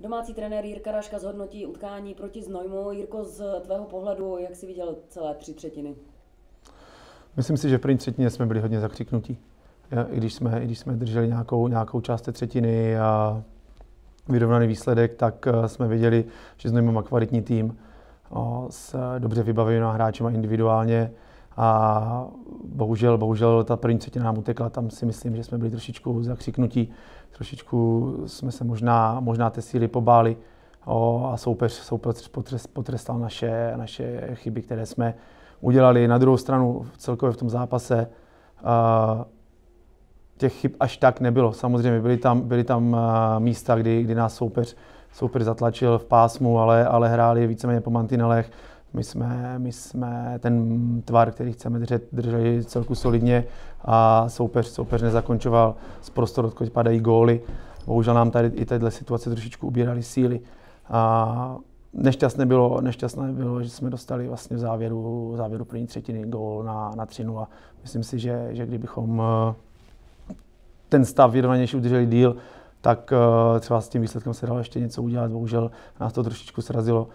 Domácí trenér Jirka Raška zhodnotí utkání proti Znojmu. Jirko, z tvého pohledu, jak jsi viděl celé 3 třetiny? Myslím si, že v první třetině jsme byli hodně zakřiknutí. I když jsme drželi nějakou část té třetiny a vyrovnaný výsledek, tak jsme věděli, že Znojmo má kvalitní tým s dobře vybavenými hráči individuálně. A bohužel ta první třetina nám utekla, tam si myslím, že jsme byli trošičku zakřiknutí, trošičku jsme se možná té síly pobáli a soupeř potrestal naše chyby, které jsme udělali. Na druhou stranu celkově v tom zápase těch chyb až tak nebylo. Samozřejmě byly tam místa, kdy nás soupeř zatlačil v pásmu, ale hráli víceméně po mantinelech. My jsme ten tvar, který chceme drželi celku solidně a soupeř nezakončoval z prostoru, odkud padají góly. Bohužel nám tady i téhle situace trošičku ubírali síly. A nešťastné bylo, že jsme dostali vlastně v závěru první třetiny gól na 3-0. Myslím si, že kdybychom ten stav vyrovnanější udrželi díl, tak třeba s tím výsledkem se dalo ještě něco udělat. Bohužel nás to trošičku srazilo.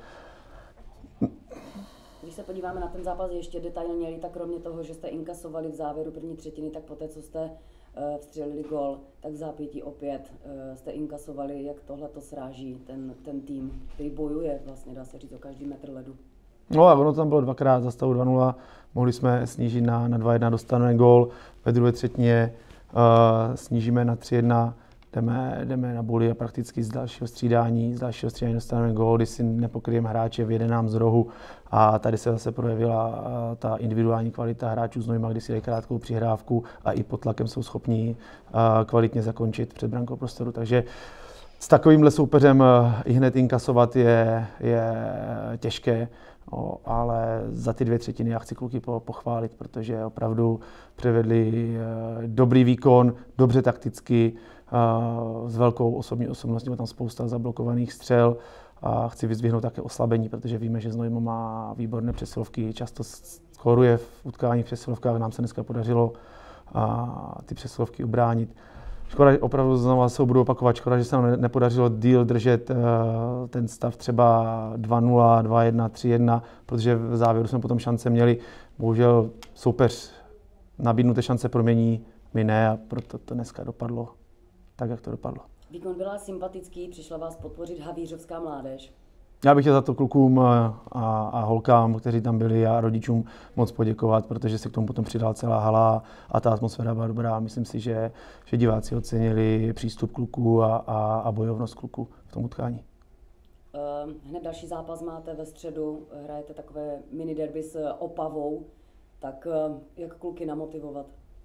Když se podíváme na ten zápas ještě detailněji, tak kromě toho, že jste inkasovali v závěru první třetiny, tak poté, co jste vstřelili gól, tak v zápětí opět jste inkasovali, jak tohle to sráží ten tým, který bojuje vlastně, dá se říct, o každý metr ledu. No a ono tam bylo dvakrát za stavu 2-0, mohli jsme snížit na 2-1, dostaneme gól, ve druhé třetině snížíme na 3-1, jdeme na buli a prakticky z dalšího střídání dostaneme gól, když si nepokryjeme hráče, vyjede nám z rohu a tady se zase projevila ta individuální kvalita hráčů Znojma, kdy si dají krátkou přihrávku a i pod tlakem jsou schopní kvalitně zakončit před brankou prostoru. Takže s takovýmhle soupeřem i hned inkasovat je těžké, ale za ty 2 třetiny já chci kluky pochválit, protože opravdu předvedli dobrý výkon, dobře takticky, s velkou osobní osobností, tam spousta zablokovaných střel a chci vyzdvihnout také oslabení, protože víme, že Znojmo má výborné přesilovky, často skóruje v utkání v přesilovkách, nám se dneska podařilo ty přesilovky ubránit. Škoda, opravdu znovu se budu opakovat, škoda, že se nám nepodařilo díl držet ten stav třeba 2-0, 2-1, 3-1, protože v závěru jsme potom šance měli. Bohužel soupeř nabídnuté šance promění, my ne, a proto to dneska dopadlo tak, jak to dopadlo. Výkon byla sympatický, přišla vás podpořit havířovská mládež. Já bych chtěl za to klukům a holkám, kteří tam byli, a rodičům moc poděkovat, protože se k tomu potom přidala celá hala a ta atmosféra byla dobrá. Myslím si, že diváci ocenili přístup kluků a bojovnost kluků v tom utkání. Hned další zápas máte ve středu, hrajete takové mini derby s Opavou, tak jak kluky namotivovat?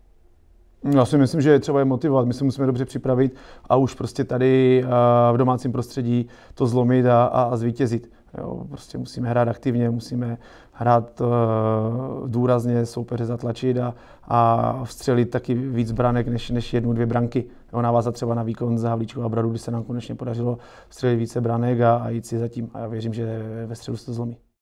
Já si myslím, že je třeba je motivovat, my se musíme dobře připravit a už prostě tady v domácím prostředí to zlomit a zvítězit. Jo, prostě musíme hrát aktivně, musíme hrát důrazně, soupeře zatlačit a vstřelit taky víc branek než 1-2 branky. Jo, navázat třeba na výkon za Havlíčku a Bradu, kdy se nám konečně podařilo vstřelit více branek a jít si zatím. A já věřím, že ve středu se to zlomí.